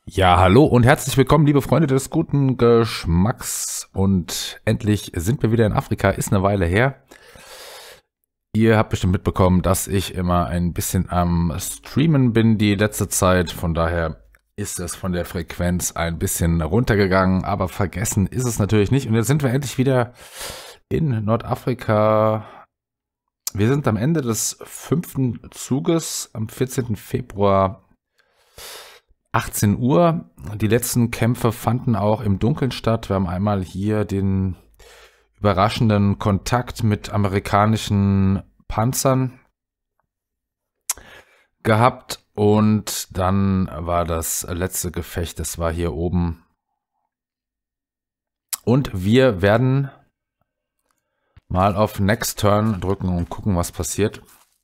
Ja, hallo und herzlich willkommen, liebe Freunde des guten Geschmacks. Und endlich sind wir wieder in Afrika. Ist eine Weile her. Ihr habt bestimmt mitbekommen, dass ich immer ein bisschen am Streamen bin die letzte Zeit. Von daher ist es von der Frequenz ein bisschen runtergegangen. Aber vergessen ist es natürlich nicht. Und jetzt sind wir endlich wieder in Nordafrika. Wir sind am Ende des 5. Zuges am 14. Februar 18 Uhr. Die letzten Kämpfe fanden auch im Dunkeln statt. Wir haben einmal hier den überraschenden Kontakt mit amerikanischen Panzern gehabt und dann war das letzte Gefecht, das war hier oben. Und wir werden mal auf Next Turn drücken und gucken, was passiert.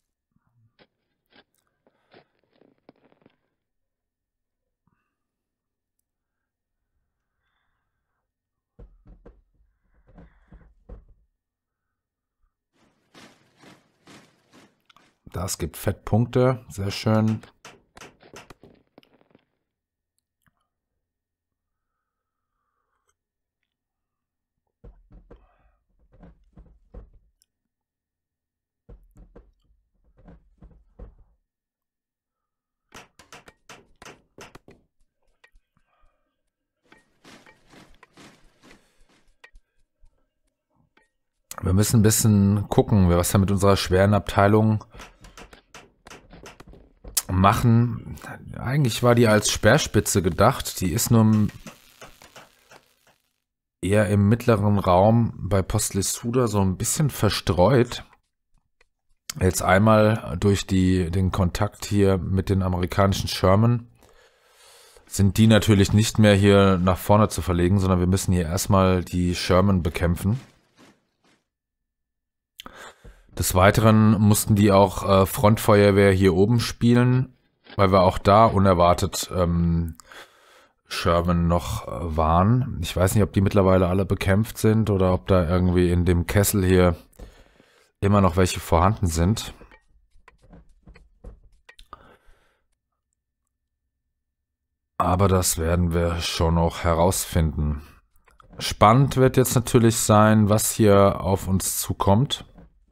Das gibt Fettpunkte, sehr schön. Wir müssen ein bisschen gucken, was wir mit unserer schweren Abteilung machen. Eigentlich war die als Speerspitze gedacht. Die ist nur eher im mittleren Raum bei Postlesuda so ein bisschen verstreut. Jetzt einmal durch den Kontakt hier mit den amerikanischen Sherman sind die natürlich nicht mehr hier nach vorne zu verlegen, sondern wir müssen hier erstmal die Sherman bekämpfen. Des Weiteren mussten die auch Frontfeuerwehr hier oben spielen, weil wir auch da unerwartet Sherman noch waren. Ich weiß nicht, ob die mittlerweile alle bekämpft sind oder ob da irgendwie in dem Kessel hier immer noch welche vorhanden sind. Aber das werden wir schon noch herausfinden. Spannend wird jetzt natürlich sein, was hier auf uns zukommt.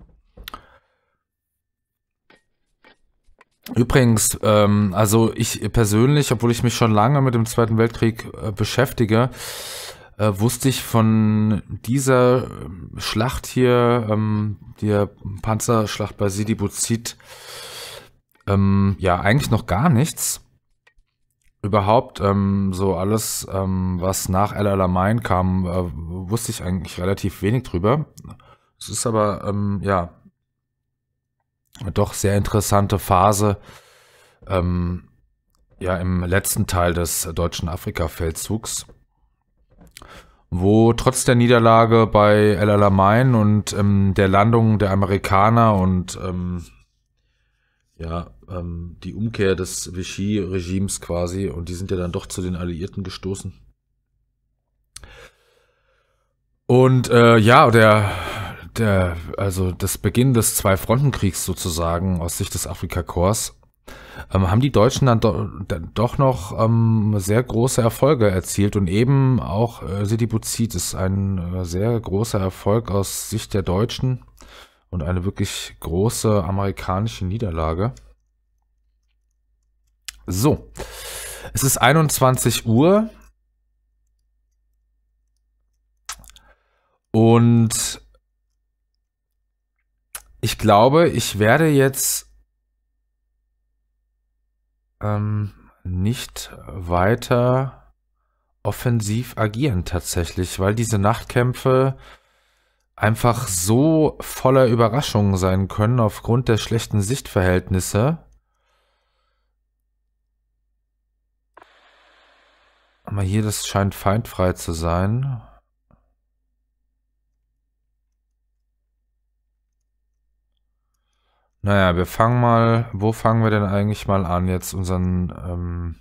Übrigens, also ich persönlich, obwohl ich mich schon lange mit dem Zweiten Weltkrieg beschäftige, wusste ich von dieser Schlacht hier, der Panzerschlacht bei Sidi Bouzid, ja eigentlich noch gar nichts. Überhaupt so alles, was nach El Alamein kam, wusste ich eigentlich relativ wenig drüber. Es ist aber, ja, doch sehr interessante Phase, ja, im letzten Teil des deutschen Afrika-Feldzugs, wo trotz der Niederlage bei El Alamein und der Landung der Amerikaner und ja, die Umkehr des Vichy-Regimes quasi, und die sind ja dann doch zu den Alliierten gestoßen. Und ja, also das Beginn des Zwei-Fronten-Kriegs sozusagen aus Sicht des Afrikakorps, haben die Deutschen dann doch noch sehr große Erfolge erzielt und eben auch Sidi Bouzid ist ein sehr großer Erfolg aus Sicht der Deutschen und eine wirklich große amerikanische Niederlage. So, es ist 21 Uhr und ich glaube, ich werde jetzt nicht weiter offensiv agieren tatsächlich, weil diese Nachtkämpfe einfach so voller Überraschungen sein können aufgrund der schlechten Sichtverhältnisse. Aber hier, das scheint feindfrei zu sein. Naja, wir fangen mal, wo fangen wir denn eigentlich mal an, jetzt unseren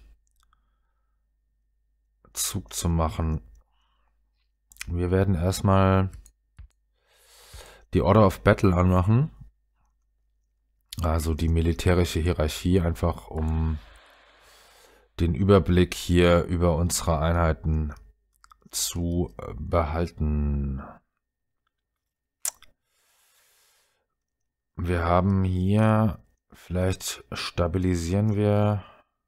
Zug zu machen? Wir werden erstmal die Order of Battle anmachen. Also die militärische Hierarchie, einfach um den Überblick hier über unsere Einheiten zu behalten. Wir haben hier, vielleicht stabilisieren wir,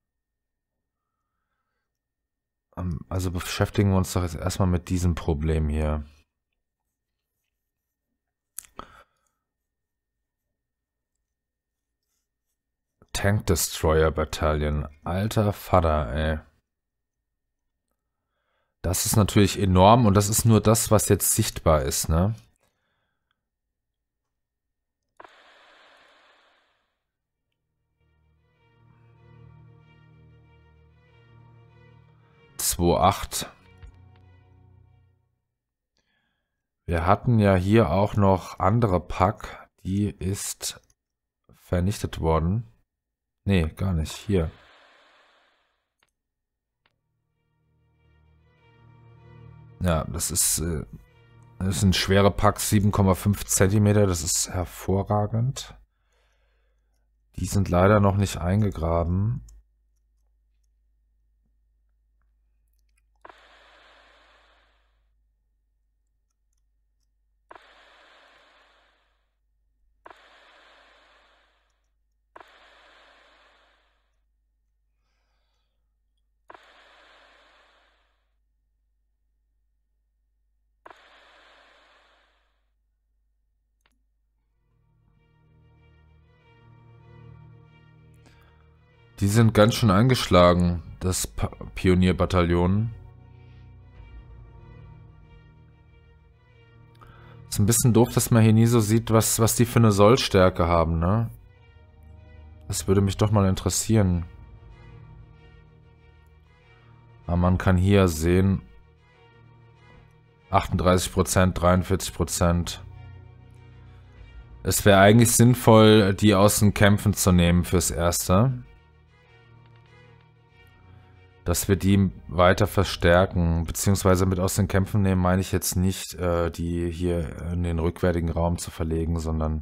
also beschäftigen wir uns doch jetzt erstmal mit diesem Problem hier. Tank Destroyer Battalion. Alter Vater, ey. Das ist natürlich enorm und das ist nur das, was jetzt sichtbar ist, ne? Wir hatten ja hier auch noch andere Pack, die ist vernichtet worden. Nee, gar nicht. Hier. Ja, das ist ein schwerer Pack, 7,5 Zentimeter. Das ist hervorragend. Die sind leider noch nicht eingegraben. Die sind ganz schön eingeschlagen, das Pionierbataillon. Ist ein bisschen doof, dass man hier nie so sieht, was die für eine Sollstärke haben, ne? Das würde mich doch mal interessieren. Aber man kann hier sehen, 38%, 43%. Es wäre eigentlich sinnvoll, die aus den Kämpfen zu nehmen fürs Erste. Dass wir die weiter verstärken, beziehungsweise mit aus den Kämpfen nehmen, meine ich jetzt nicht, die hier in den rückwärtigen Raum zu verlegen, sondern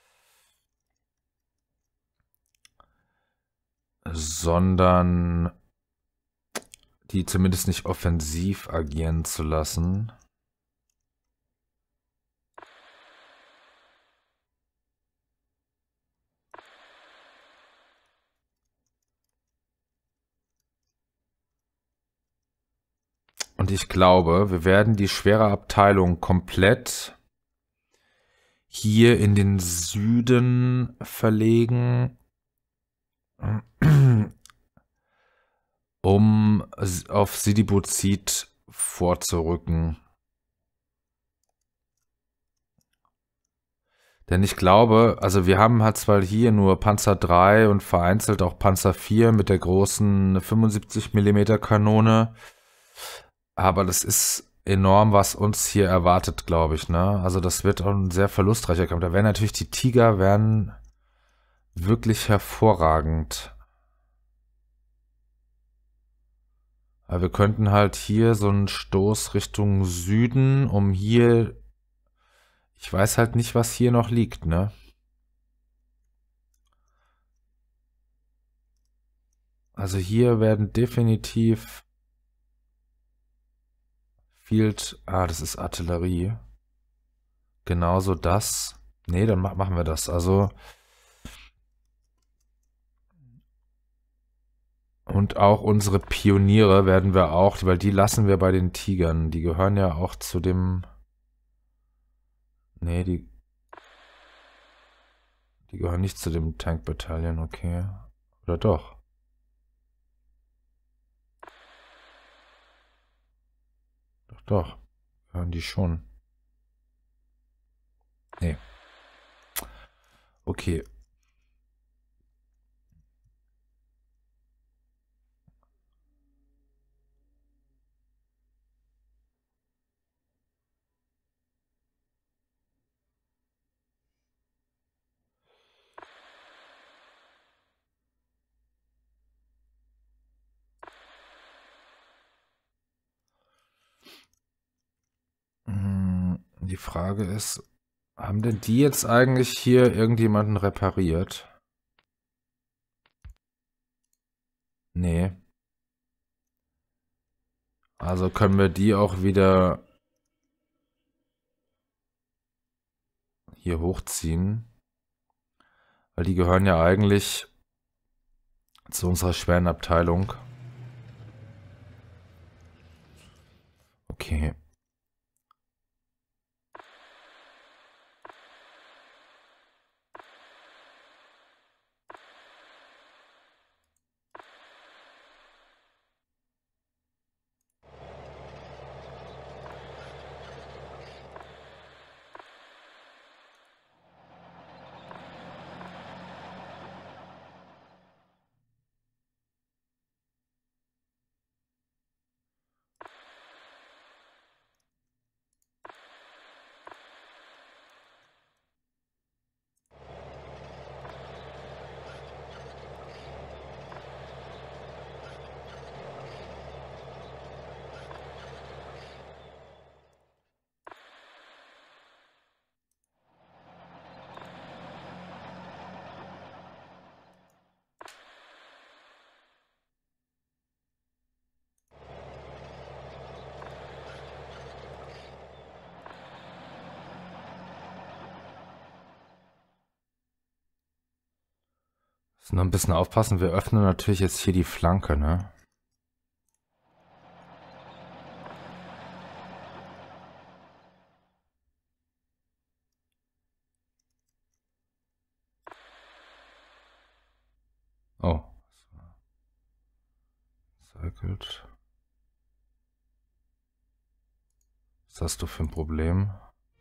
die zumindest nicht offensiv agieren zu lassen. Und ich glaube, wir werden die schwere Abteilung komplett hier in den Süden verlegen, um auf Sidi Bouzid vorzurücken. Denn ich glaube, also wir haben halt zwar hier nur Panzer 3 und vereinzelt auch Panzer 4 mit der großen 75 mm Kanone. Aber das ist enorm, was uns hier erwartet, glaube ich, ne? Also das wird auch ein sehr verlustreicher Kampf. Da werden natürlich die Tiger wirklich hervorragend. Aber wir könnten halt hier so einen Stoß Richtung Süden, um hier... Ich weiß halt nicht, was hier noch liegt, ne? Also hier werden definitiv... das ist Artillerie. Genauso das. Nee, dann machen wir das. Also... Und auch unsere Pioniere werden wir auch, weil die lassen wir bei den Tigern. Die gehören ja auch zu dem... Nee, die gehören nicht zu dem Tank Battalion, okay. Oder doch? Doch, gehören die schon. Nee. Okay. Die Frage ist, haben denn die jetzt eigentlich hier irgendjemanden repariert? Nee. Also können wir die auch wieder hier hochziehen. Weil die gehören ja eigentlich zu unserer schweren Abteilung. Okay. Müssen noch ein bisschen aufpassen. Wir öffnen natürlich jetzt hier die Flanke, ne? Oh. Cycled. Was hast du für ein Problem?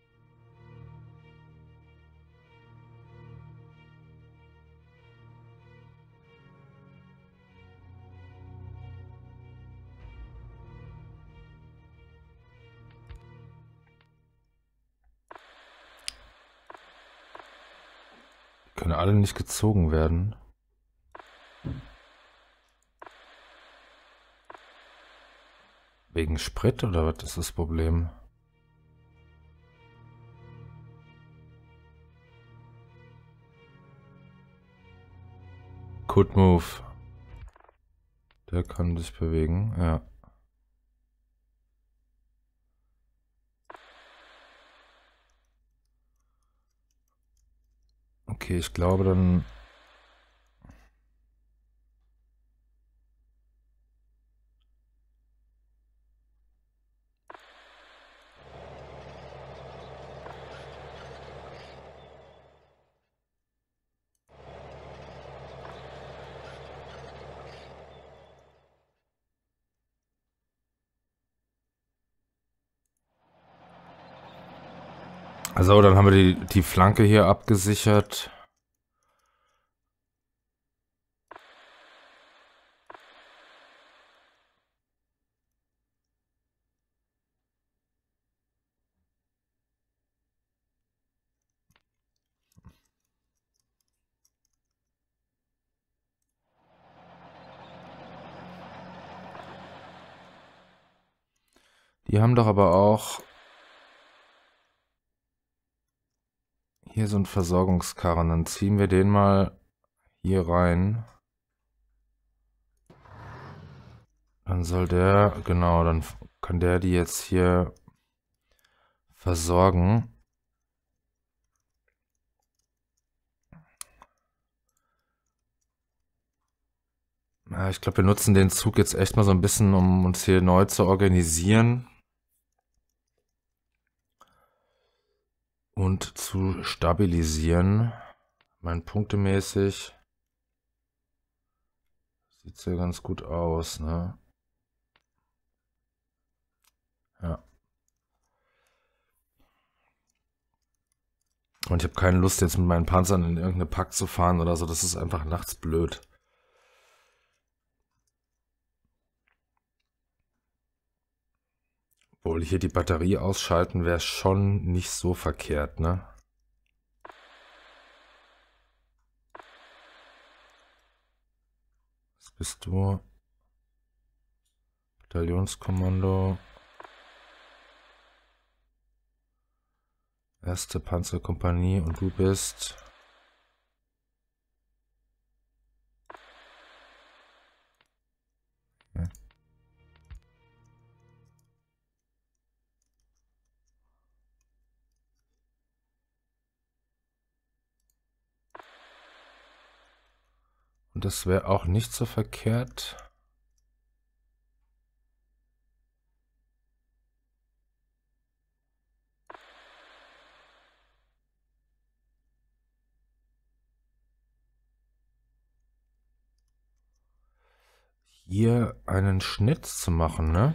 Die können alle nicht gezogen werden. Wegen Sprit oder was ist das Problem? Could move. Der kann sich bewegen, ja. Okay, ich glaube dann... Also, dann haben wir die Flanke hier abgesichert. Die haben doch aber auch hier so einen Versorgungskarren. Dann ziehen wir den mal hier rein. Dann soll der, genau, dann kann der die jetzt hier versorgen. Ja, ich glaube, wir nutzen den Zug jetzt echt mal so ein bisschen, um uns hier neu zu organisieren. Und zu stabilisieren. Mein punktemäßig sieht es ja ganz gut aus, ne? Ja. Und ich habe keine Lust, jetzt mit meinen Panzern in irgendeine Pack zu fahren oder so. Das ist einfach nachts blöd. Obwohl hier die Batterie ausschalten wäre schon nicht so verkehrt, ne? Was bist du? Bataillonskommando. Erste Panzerkompanie und du bist... Und das wäre auch nicht so verkehrt. Hier einen Schnitt zu machen, ne?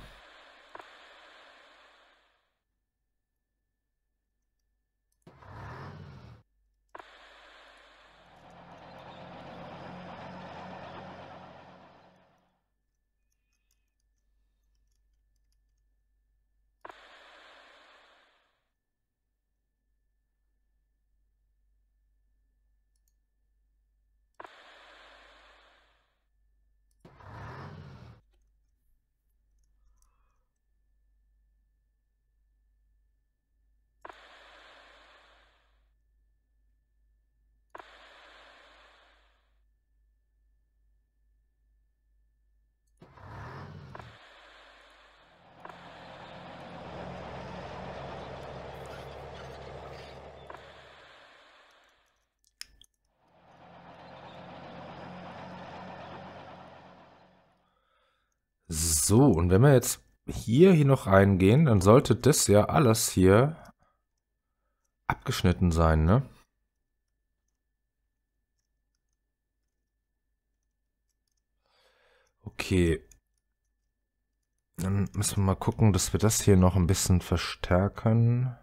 So, und wenn wir jetzt hier noch reingehen, dann sollte das ja alles hier abgeschnitten sein, ne? Okay. Dann müssen wir mal gucken, dass wir das hier noch ein bisschen verstärken.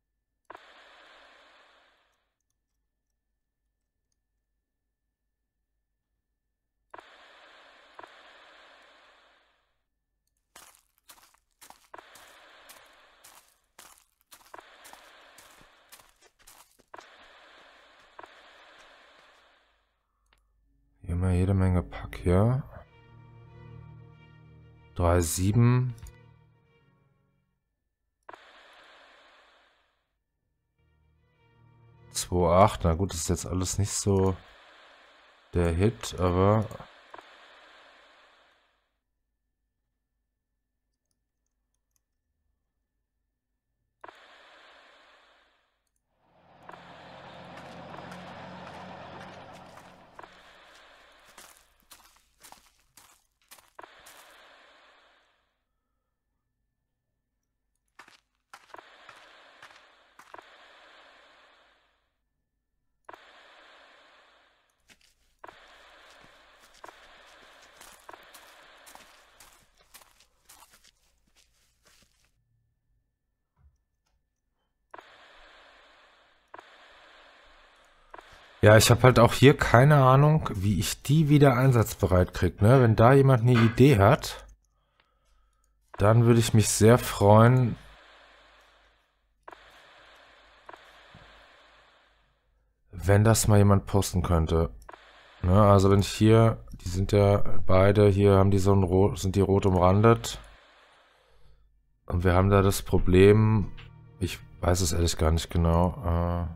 Hier haben wir jede Menge Pack hier. 3,7. Na gut, das ist jetzt alles nicht so der Hit, aber... Ja, ich habe halt auch hier keine Ahnung, wie ich die wieder einsatzbereit kriege, ne? Wenn da jemand eine Idee hat, dann würde ich mich sehr freuen, wenn das mal jemand posten könnte. Ne? Also wenn ich hier, die sind ja beide, hier haben die so ein rot, sind die rot umrandet. Und wir haben da das Problem, ich weiß es ehrlich gar nicht genau,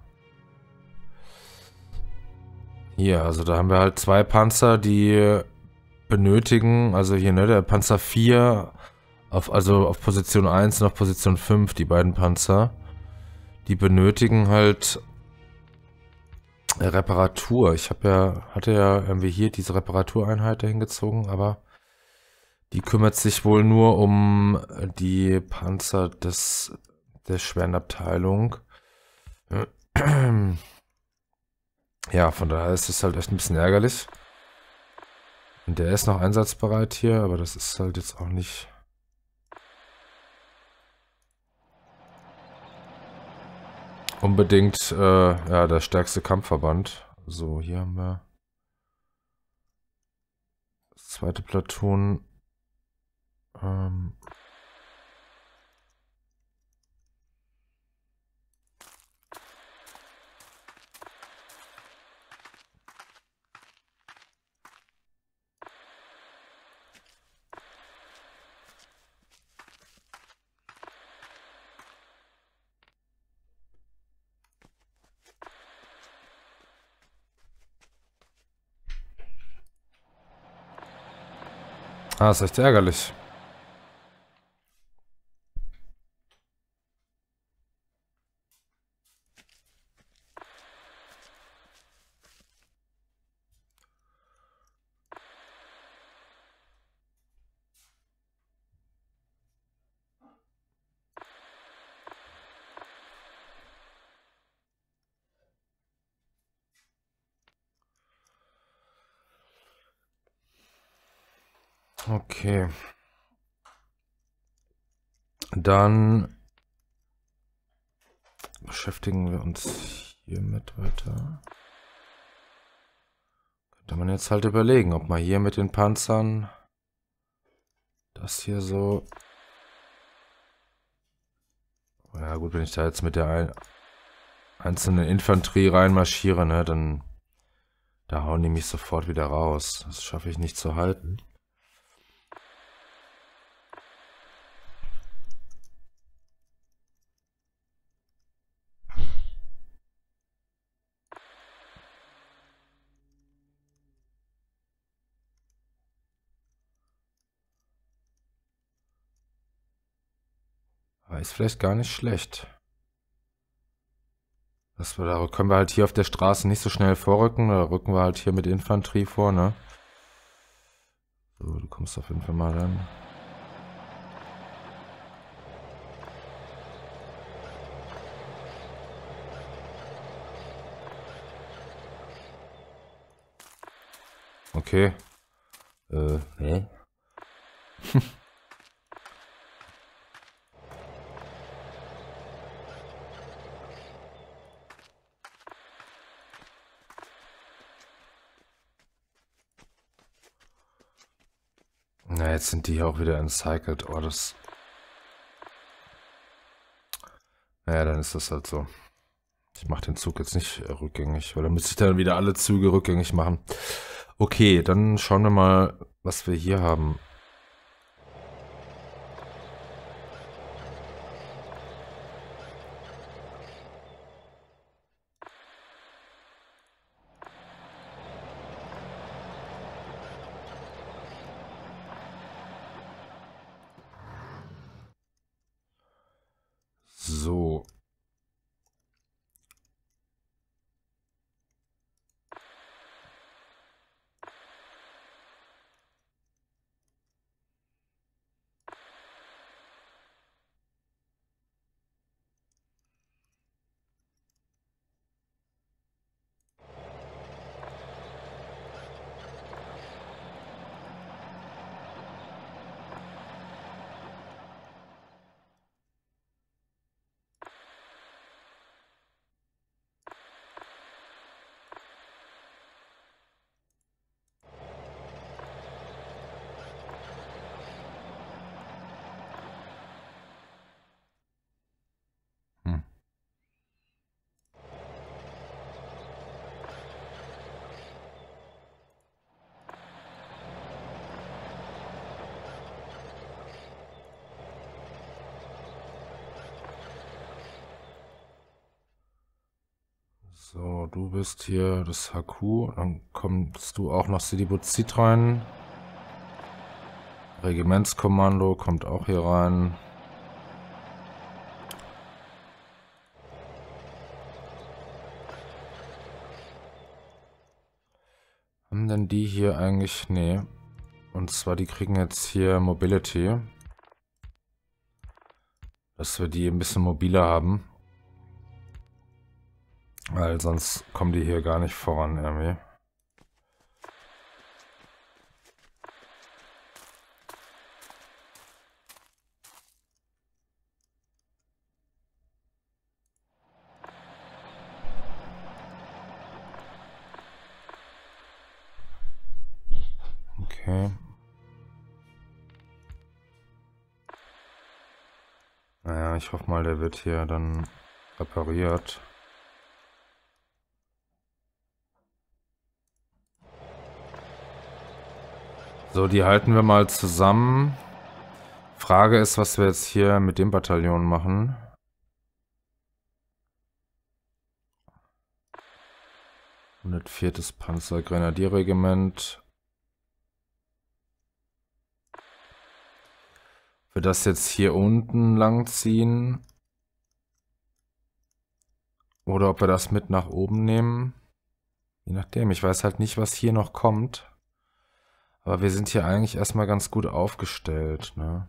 hier, also da haben wir halt zwei Panzer, die benötigen, also hier, ne, der Panzer 4, also auf Position 1 und auf Position 5, die beiden Panzer, die benötigen halt Reparatur. Hatte ja irgendwie hier diese Reparatureinheit dahin aber die kümmert sich wohl nur um die Panzer der schweren Abteilung. Ja, von daher ist es halt echt ein bisschen ärgerlich. Und der ist noch einsatzbereit hier, aber das ist halt jetzt auch nicht... unbedingt, ja, der stärkste Kampfverband. So, hier haben wir das zweite Platoon. Ähm, ist echt ärgerlich. Okay. Dann beschäftigen wir uns hiermit weiter. Könnte man jetzt halt überlegen, ob man hier mit den Panzern das hier so... Ja gut, wenn ich da jetzt mit der einzelnen Infanterie reinmarschiere, ne, dann da hauen die mich sofort wieder raus. Das schaffe ich nicht zu halten. Aber ist vielleicht gar nicht schlecht. Da können wir halt hier auf der Straße nicht so schnell vorrücken. Da rücken wir halt hier mit Infanterie vor, ne? So, du kommst auf jeden Fall mal ran. Okay. Hä? Na, jetzt sind die hier auch wieder encycled. Oh, das... Naja, dann ist das halt so. Ich mache den Zug jetzt nicht rückgängig, weil dann müsste ich dann wieder alle Züge rückgängig machen. Okay, dann schauen wir mal, was wir hier haben. So. Hm. So, du bist hier das HQ. Dann kommst du auch nach Sidibuzid rein. Regimentskommando kommt auch hier rein. Haben denn die hier eigentlich... Nee. Und zwar, die kriegen jetzt hier Mobility. Dass wir die ein bisschen mobiler haben. Weil sonst kommen die hier gar nicht voran irgendwie. Okay. Naja, ich hoffe mal, der wird hier dann repariert. So, die halten wir mal zusammen. Frage ist, was wir jetzt hier mit dem Bataillon machen. Viertes Panzergrenadierregiment. Wir das jetzt hier unten lang ziehen. Oder ob wir das mit nach oben nehmen. Je nachdem, ich weiß halt nicht, was hier noch kommt. Aber wir sind hier eigentlich erstmal ganz gut aufgestellt, ne?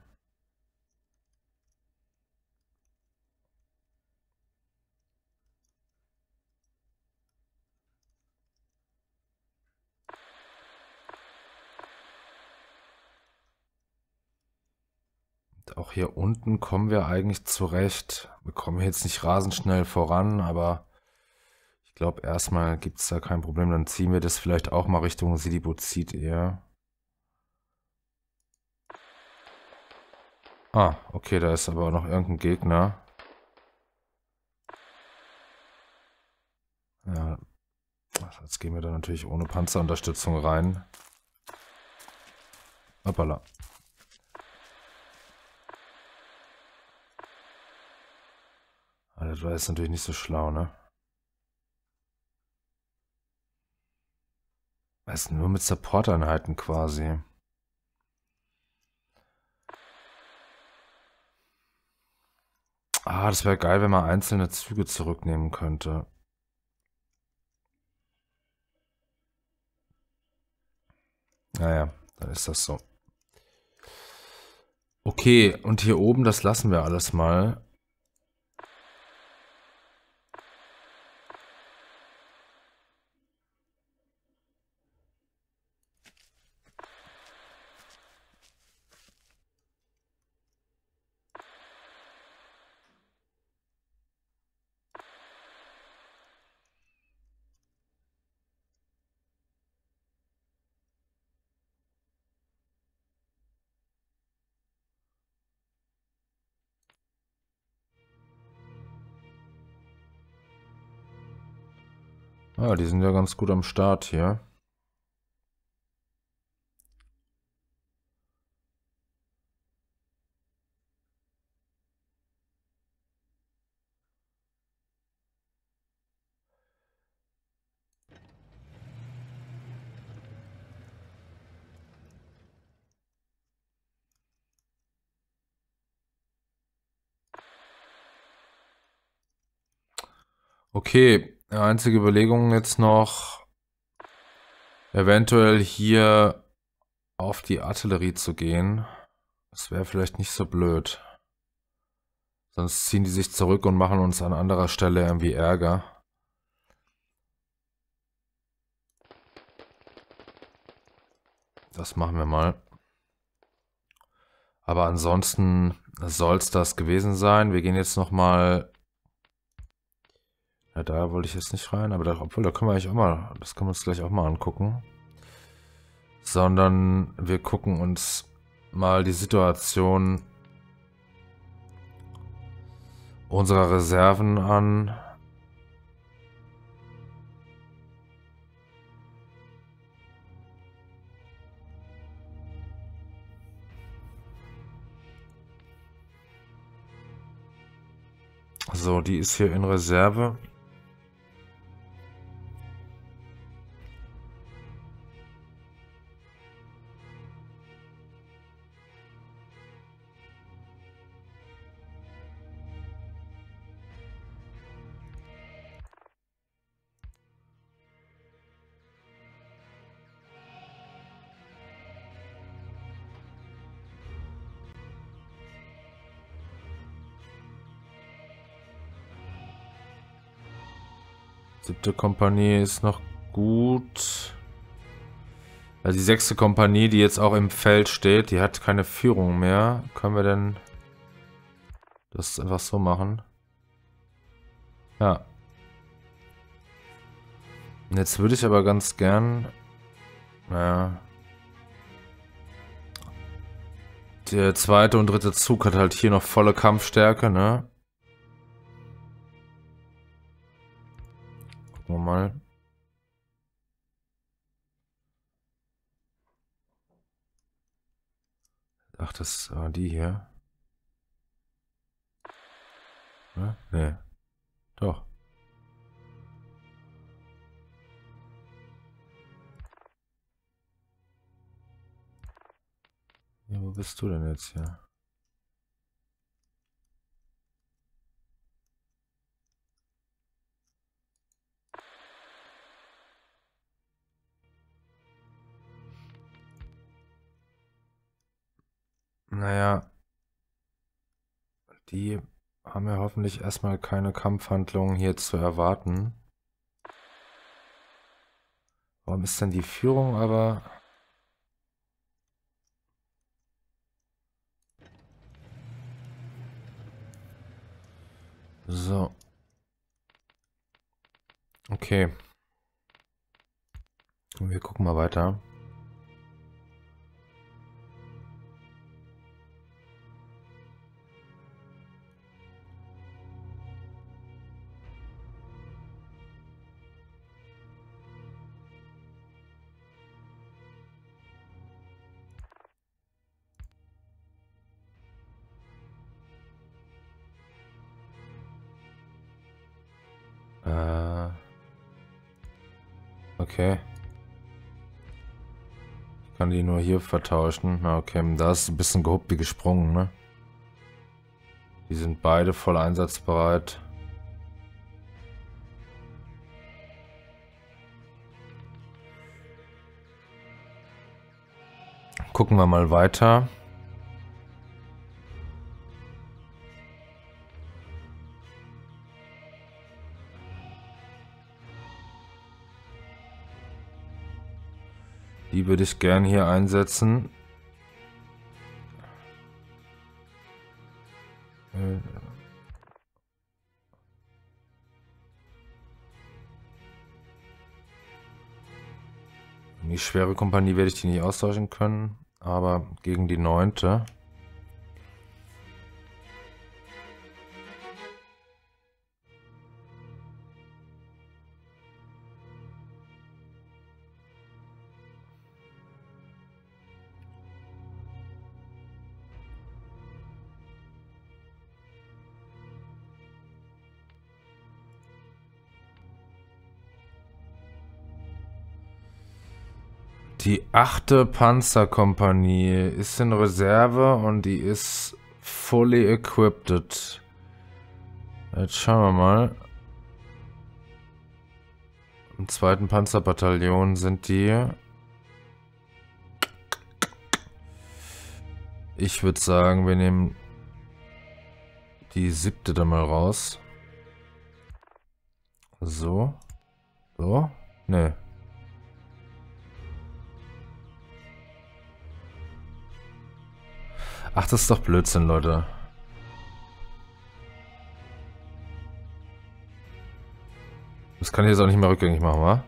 Auch hier unten kommen wir eigentlich zurecht. Wir kommen hier jetzt nicht rasend schnell voran, aber ich glaube, erstmal gibt es da kein Problem. Dann ziehen wir das vielleicht auch mal Richtung Sidibuzid eher. Ah, okay, da ist aber noch irgendein Gegner. Ja, jetzt gehen wir da natürlich ohne Panzerunterstützung rein. Hoppala. Das war jetzt natürlich nicht so schlau, ne? Das ist nur mit Support-Einheiten quasi. Ah, das wäre geil, wenn man einzelne Züge zurücknehmen könnte. Naja, dann ist das so. Okay, und hier oben, das lassen wir alles mal. Ah, die sind ja ganz gut am Start hier. Okay, einzige Überlegung jetzt noch, eventuell hier auf die Artillerie zu gehen. Das wäre vielleicht nicht so blöd. Sonst ziehen die sich zurück und machen uns an anderer Stelle irgendwie Ärger. Das machen wir mal. Aber ansonsten soll es das gewesen sein. Wir gehen jetzt nochmal. Ja, da wollte ich jetzt nicht rein, aber da, obwohl, da können wir eigentlich auch mal, das können wir uns gleich auch mal angucken. Sondern wir gucken uns mal die Situation unserer Reserven an. So, die ist hier in Reserve. Siebte Kompanie ist noch gut. Also die sechste Kompanie, die jetzt auch im Feld steht, die hat keine Führung mehr. Können wir denn das einfach so machen? Ja. Jetzt würde ich aber ganz gern... Naja. Der zweite und dritte Zug hat halt hier noch volle Kampfstärke, ne? Gucken wir mal. Ach, das war die hier. Ne? Nee. Doch. Ja, wo bist du denn jetzt hier? Naja. Die haben ja hoffentlich erstmal keine Kampfhandlungen hier zu erwarten. Warum ist denn die Führung aber... So. Okay. Wir gucken mal weiter. Okay. Ich kann die nur hier vertauschen. Na, okay, da ist ein bisschen gehuppt wie gesprungen, ne? Die sind beide voll einsatzbereit. Gucken wir mal weiter. Die würde ich gern hier einsetzen. Die schwere Kompanie werde ich die nicht austauschen können, aber gegen die 9. Die 8. Panzerkompanie ist in Reserve und die ist fully equipped. Jetzt schauen wir mal. Im 2. Panzerbataillon sind die. Ich würde sagen, wir nehmen die 7. da mal raus. So. So. Ne. Ach, das ist doch Blödsinn, Leute. Das kann ich jetzt auch nicht mehr rückgängig machen, wa?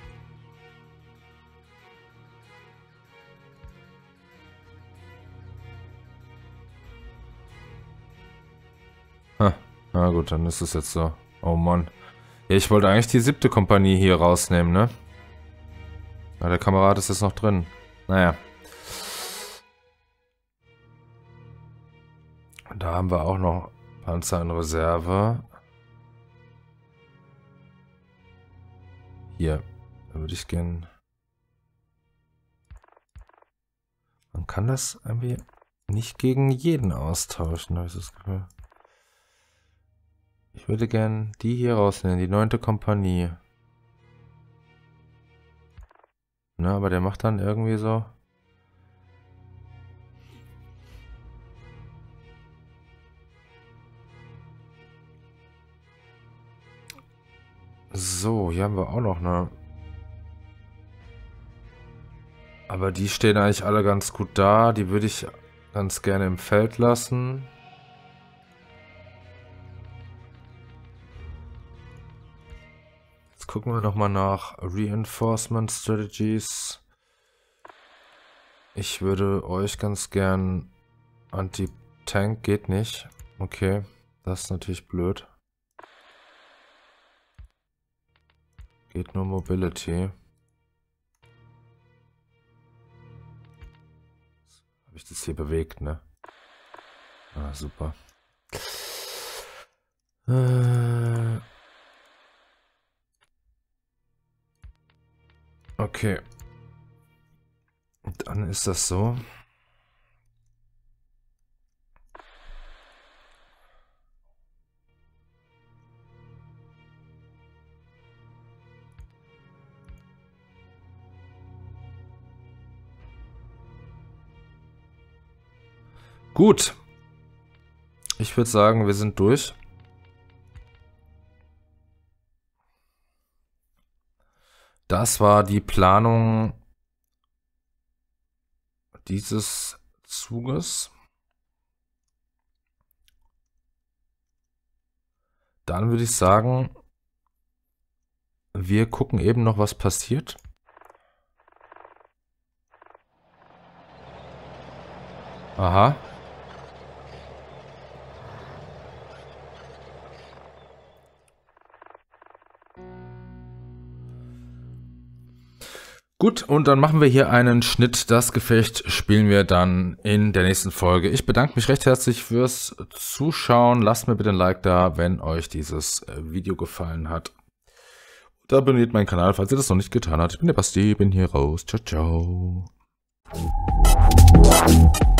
Na gut, dann ist es jetzt so. Oh Mann. Ja, ich wollte eigentlich die 7. Kompanie hier rausnehmen, ne? Aber der Kamerad ist jetzt noch drin. Naja. Da haben wir auch noch Panzer in Reserve. Hier. Da würde ich gern... Man kann das irgendwie nicht gegen jeden austauschen, habe ich das Gefühl. Ich würde gern die hier rausnehmen, die 9. Kompanie. Na, aber der macht dann irgendwie so... So, hier haben wir auch noch eine... Aber die stehen eigentlich alle ganz gut da. Die würde ich ganz gerne im Feld lassen. Jetzt gucken wir nochmal nach Reinforcement Strategies. Ich würde euch ganz gern... Anti-Tank geht nicht. Okay, das ist natürlich blöd. Geht nur Mobility. Habe ich das hier bewegt, ne? Ah, super. Okay. Dann ist das so. Gut. Ich würde sagen, wir sind durch. Das war die Planung dieses Zuges. dann würde ich sagen, wir gucken eben noch, was passiert. Aha. Gut, und dann machen wir hier einen Schnitt. Das Gefecht spielen wir dann in der nächsten Folge. Ich bedanke mich recht herzlich fürs Zuschauen. Lasst mir bitte ein Like da, wenn euch dieses Video gefallen hat. Und abonniert meinen Kanal, falls ihr das noch nicht getan habt. Ich bin der Basti, bin hier raus. Ciao, ciao.